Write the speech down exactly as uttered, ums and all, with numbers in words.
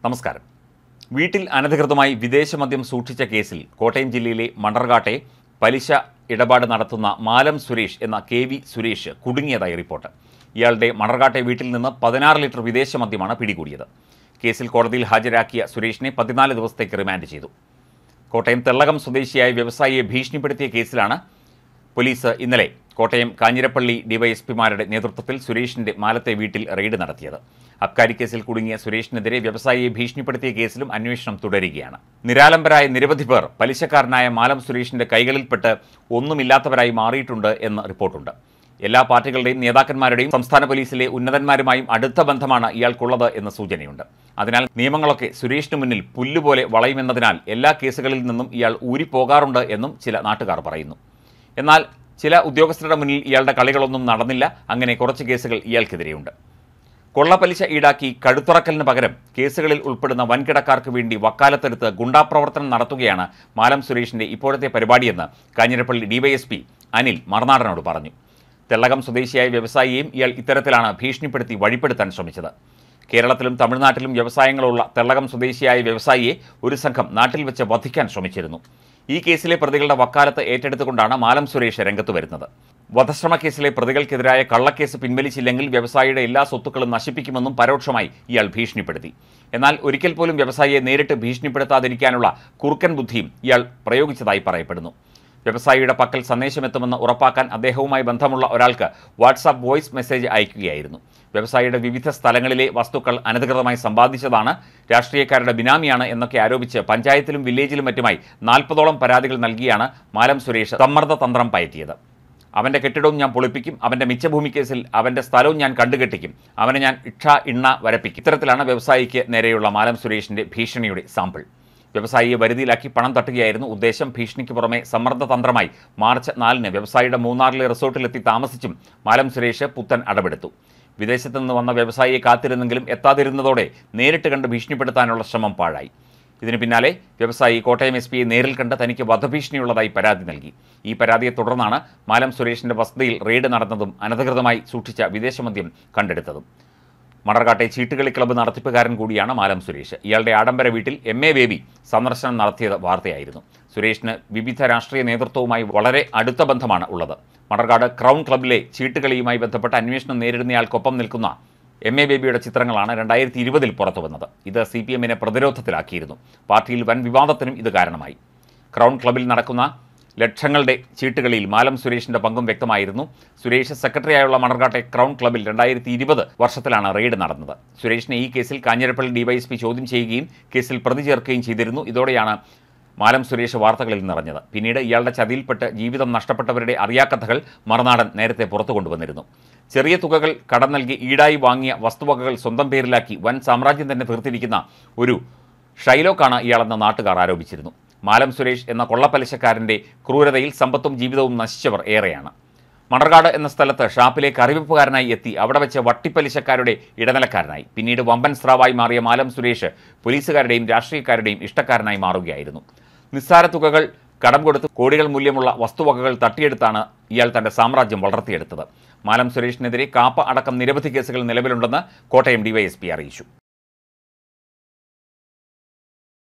നമസ്കാരം. വീട്ടിൽ അനധികൃതമായി വിദേശമദ്യം സൂക്ഷിച്ച കേസിൽ കോട്ടയം ജില്ലയിലെ മണ്ണർകാട്ടെ പലിശ ഇടപാട് നടത്തുന്ന മാലം സുരേഷ് എന്ന കെ വി സുരേഷ് കുടുങ്ങിയതായി റിപ്പോർട്ട്. ഇയാളുടെ മണ്ണർകാട്ടെ വീട്ടിൽ നിന്ന് പതിനാറ് ലിറ്റർ വിദേശമദ്യമാണ് പിടികൂടിയത്. കേസിൽ കോടതിയിൽ ഹാജരാക്കിയ സുരേഷിനെ പതിനാല് ദിവസത്തേക്ക് റിമാൻഡ് ചെയ്തു. കോട്ടയം തെള്ളകം സ്വദേശിയായ വ്യവസായിയെ ഭീഷണിപ്പെടുത്തിയ കേസിലാണ് പോലീസ് ഇന്നലെ കോട്ടയം കാഞ്ഞിരപ്പള്ളി ഡിവൈഎസ്പിമാരുടെ നേതൃത്വത്തിൽ സുരേഷിന്റെ മാലത്തെ വീട്ടിൽ റെയ്ഡ് നടത്തിയത്. അബ്കാരി കേസിൽ കുടുങ്ങിയ സുരേഷിനെതിരെ വ്യവസായിയെ ഭീഷണിപ്പെടുത്തിയ കേസിലും അന്വേഷണം തുടരുകയാണ്. നിരാലംബരായ നിരവധി പേർ പലിശക്കാരനായ മാലം സുരേഷിന്റെ കൈകളിൽപ്പെട്ട് ഒന്നുമില്ലാത്തവരായി മാറിയിട്ടുണ്ട് എന്ന് റിപ്പോർട്ടുണ്ട്. എല്ലാ പാർട്ടികളുടെയും നേതാക്കന്മാരുടെയും സംസ്ഥാന പോലീസിലെ ഉന്നതന്മാരുമായും അടുത്ത ബന്ധമാണ് ഇയാൾക്കുള്ളത് എന്ന് സൂചനയുണ്ട്. അതിനാൽ നിയമങ്ങളൊക്കെ സുരേഷിന് മുന്നിൽ പുല്ലുപോലെ വളയുമെന്നതിനാൽ എല്ലാ കേസുകളിൽ നിന്നും ഇയാൾ ഊരിപ്പോകാറുണ്ട് എന്നും ചില നാട്ടുകാർ പറയുന്നു. എന്നാൽ ചില ഉദ്യോഗസ്ഥരുടെ മുന്നിൽ ഇയാളുടെ കളികളൊന്നും നടന്നില്ല. അങ്ങനെ കുറച്ച് കേസുകൾ ഇയാൾക്കെതിരെയുണ്ട്. കൊള്ളപ്പലിശ ഈടാക്കി കഴുത്തുറക്കലിന് പകരം കേസുകളിൽ ഉൾപ്പെടുന്ന വൻകിടക്കാർക്ക് വേണ്ടി വക്കാലത്തെടുത്ത് ഗുണ്ടാപ്രവർത്തനം നടത്തുകയാണ് മാലം സുരേഷിന്റെ ഇപ്പോഴത്തെ പരിപാടിയെന്ന് കാഞ്ഞിരപ്പള്ളി ഡിവൈഎസ്പി അനിൽ മറുനാടനോട് പറഞ്ഞു. തെള്ളകം സ്വദേശിയായ വ്യവസായിയെയും ഇയാൾ ഇത്തരത്തിലാണ് ഭീഷണിപ്പെടുത്തി വഴിപ്പെടുത്താൻ ശ്രമിച്ചത്. കേരളത്തിലും തമിഴ്നാട്ടിലും വ്യവസായങ്ങളുള്ള തെള്ളകം സ്വദേശിയായ വ്യവസായിയെ ഒരു സംഘം നാട്ടിൽ വെച്ച് വധിക്കാൻ ശ്രമിച്ചിരുന്നു. ഈ കേസിലെ പ്രതികളുടെ വക്കാലത്ത് ഏറ്റെടുത്തുകൊണ്ടാണ് മാലം സുരേഷ് രംഗത്ത് വരുന്നത്. വധശ്രമ കേസിലെ പ്രതികൾക്കെതിരായ കള്ളക്കേസ് പിൻവലിച്ചില്ലെങ്കിൽ വ്യവസായിയുടെ എല്ലാ സ്വത്തുക്കളും നശിപ്പിക്കുമെന്നും പരോക്ഷമായി ഇയാൾ ഭീഷണിപ്പെടുത്തി. എന്നാൽ ഒരിക്കൽ പോലും വ്യവസായിയെ നേരിട്ട് ഭീഷണിപ്പെടുത്താതിരിക്കാനുള്ള കുറുക്കൻ ബുദ്ധിയും ഇയാൾ പ്രയോഗിച്ചതായി പറയപ്പെടുന്നു. വ്യവസായിയുടെ പക്കൽ സന്ദേശമെത്തുമെന്ന് ഉറപ്പാക്കാൻ അദ്ദേഹവുമായി ബന്ധമുള്ള ഒരാൾക്ക് വാട്സാപ്പ് വോയിസ് മെസ്സേജ് അയക്കുകയായിരുന്നു. വ്യവസായിയുടെ വിവിധ സ്ഥലങ്ങളിലെ വസ്തുക്കൾ അനധികൃതമായി സമ്പാദിച്ചതാണ്, രാഷ്ട്രീയക്കാരുടെ ബിനാമിയാണ് എന്നൊക്കെ ആരോപിച്ച് പഞ്ചായത്തിലും വില്ലേജിലും മറ്റുമായി നാൽപ്പതോളം പരാതികൾ നൽകിയാണ് മാലം സുരേഷ് സമ്മർദ്ദ തന്ത്രം പയറ്റിയത്. അവൻ്റെ കെട്ടിടവും ഞാൻ പൊളിപ്പിക്കും, അവൻ്റെ മിച്ചഭൂമി കേസിൽ അവൻ്റെ സ്ഥലവും ഞാൻ കണ്ടുകെട്ടിക്കും, അവനെ ഞാൻ ഇക്ഷ ഇണ്ണ വരപ്പിക്കും. ഇത്തരത്തിലാണ് വ്യവസായിക്ക് നേരെയുള്ള മാലം സുരേഷിൻ്റെ ഭീഷണിയുടെ സാമ്പിൾ. വ്യവസായിയെ വരുതിയിലാക്കി പണം തട്ടുകയായിരുന്നു ഉദ്ദേശം. ഭീഷണിക്ക് പുറമെ സമ്മർദ്ദ തന്ത്രമായി മാർച്ച് നാലിന് വ്യവസായിയുടെ മൂന്നാറിലെ റിസോർട്ടിലെത്തി താമസിച്ചും മാലം സുരേഷ് പുത്തൻ അടവെടുത്തു. വിദേശത്ത് നിന്ന് വന്ന വ്യവസായിയെ കാത്തിരുന്നെങ്കിലും എത്താതിരുന്നതോടെ നേരിട്ട് കണ്ട് ഭീഷണിപ്പെടുത്താനുള്ള ശ്രമം പാഴായി. ഇതിന് പിന്നാലെ വ്യവസായി കോട്ടയം എസ് പിയെ നേരിൽ കണ്ട് തനിക്ക് വധഭീഷണിയുള്ളതായി പരാതി നൽകി. ഈ പരാതിയെ തുടർന്നാണ് മാലം സുരേഷിന്റെ വസതിയിൽ റെയ്ഡ് നടന്നതും അനധികൃതമായി സൂക്ഷിച്ച വിദേശമദ്യം കണ്ടെടുത്തതും. മണ്ണർകാട്ടെ ചീട്ടുകളി ക്ലബ്ബ് നടത്തിപ്പുകാരൻ കൂടിയാണ് മാലം സുരേഷ്. ഇയാളുടെ ആഡംബര വീട്ടിൽ എം എ ബേബി സന്ദർശനം നടത്തിയത് വാർത്തയായിരുന്നു. സുരേഷിന് വിവിധ രാഷ്ട്രീയ നേതൃത്വവുമായി വളരെ അടുത്ത ബന്ധമാണ് ഉള്ളത്. മണ്ണർകാട് ക്രൗൺ ക്ലബ്ബിലെ ചീട്ടുകളിയുമായി ബന്ധപ്പെട്ട അന്വേഷണം നേരിടുന്നയാൾക്കൊപ്പം നിൽക്കുന്ന എം എ ബേബിയുടെ ചിത്രങ്ങളാണ് രണ്ടായിരത്തി ഇരുപതിൽ പുറത്തു വന്നത്. ഇത് സി പി എമ്മിനെ പ്രതിരോധത്തിലാക്കിയിരുന്നു. പാർട്ടിയിൽ വൻ വിവാദത്തിനും ഇത് കാരണമായി. ക്രൗൺ ക്ലബ്ബിൽ നടക്കുന്ന ലക്ഷങ്ങളുടെ ചീട്ടുകളിയിൽ മാലം സുരേഷിന്റെ പങ്കും വ്യക്തമായിരുന്നു. സുരേഷ് സെക്രട്ടറിയായുള്ള മണ്ണർകാട്ടെ ക്രൗൺ ക്ലബ്ബിൽ രണ്ടായിരത്തി ഇരുപത് വർഷത്തിലാണ് റെയ്ഡ് നടന്നത്. സുരേഷിനെ ഈ കേസിൽ കാഞ്ഞിരപ്പള്ളി ഡിവൈഎസ്പി ചോദ്യം ചെയ്യുകയും കേസിൽ പ്രതി ചേർക്കുകയും ചെയ്തിരുന്നു. ഇതോടെയാണ് മാലം സുരേഷ് വാർത്തകളിൽ നിറഞ്ഞത്. പിന്നീട് ഇയാളുടെ ചതിയിൽപ്പെട്ട് ജീവിതം നഷ്ടപ്പെട്ടവരുടെ അറിയാക്കഥകൾ മറുനാടൻ നേരത്തെ പുറത്തു കൊണ്ടുവന്നിരുന്നു. ചെറിയ തുകകൾ കടം നൽകി ഈടായി വാങ്ങിയ വസ്തുവകകൾ സ്വന്തം പേരിലാക്കി വൻ സാമ്രാജ്യം തന്നെ തീർത്തിരിക്കുന്ന ഒരു ഷൈലോക്കാണ് ഇയാളെന്ന് നാട്ടുകാർ ആരോപിച്ചിരുന്നു. മാലം സുരേഷ് എന്ന കൊള്ളപ്പലിശക്കാരൻ്റെ ക്രൂരതയിൽ സമ്പത്തും ജീവിതവും നശിച്ചവർ ഏറെയാണ്. മണ്ണർകാട് എന്ന സ്ഥലത്ത് ഷാപ്പിലേക്ക് അറിവിപ്പുകാരനായി എത്തി അവിടെ വെച്ച് വട്ടിപ്പലിശക്കാരുടെ ഇടനിലക്കാരനായി. പിന്നീട് വമ്പൻ സ്രാവായി മാറിയ മാലം സുരേഷ് പോലീസുകാരുടെയും രാഷ്ട്രീയക്കാരുടെയും ഇഷ്ടക്കാരനായി മാറുകയായിരുന്നു. നിസ്സാര തുകകൾ കടം കൊടുത്ത് കോടികൾ മൂല്യമുള്ള വസ്തുവകകൾ തട്ടിയെടുത്താണ് ഇയാൾ തൻ്റെ സാമ്രാജ്യം വളർത്തിയെടുത്തത്. മാലം സുരേഷിനെതിരെ കാപ്പ അടക്കം നിരവധി കേസുകൾ നിലവിലുണ്ടെന്ന് കോട്ടയം ഡിവൈഎസ്പി അറിയിച്ചു.